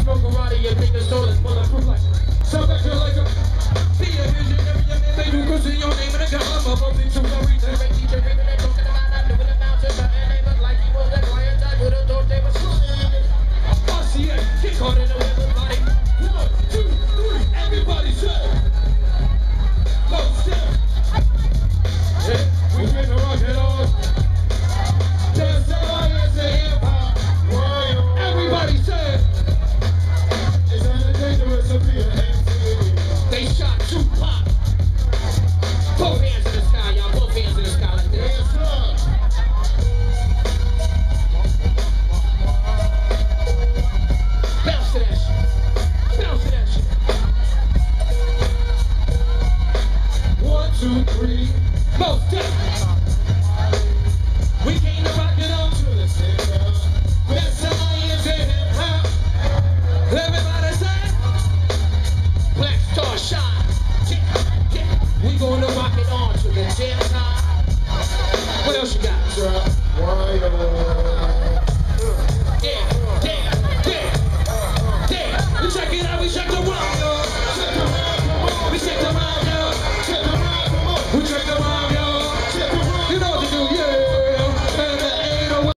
smoke karate, your fingers stolen, bulletproof like. So back to like a. Be a visionary, your name, they do cause in your name and a gun. I'm a bumping to the reason. Great teacher, even they talking about I'm doing it now to the end. They look like he was a client, I would've thought they was true. RCA, get caught in the everybody. 1, 2, 3, everybody say. Go, step. Yeah, we bring the rock and on. That's the Lions of hip hop. Everybody say. It's dangerous to be an MC. They shot Tupac. Both hands in the sky, y'all. Both hands in the sky like this. Bounce to that shit. Bounce to that shit. 1, 2, 3. Most definitely. We came to rock it on to the center. Best Lions in hip hop. Everybody say. Black Star shine. Yeah. We gonna rock it on to the tip top. What else you got?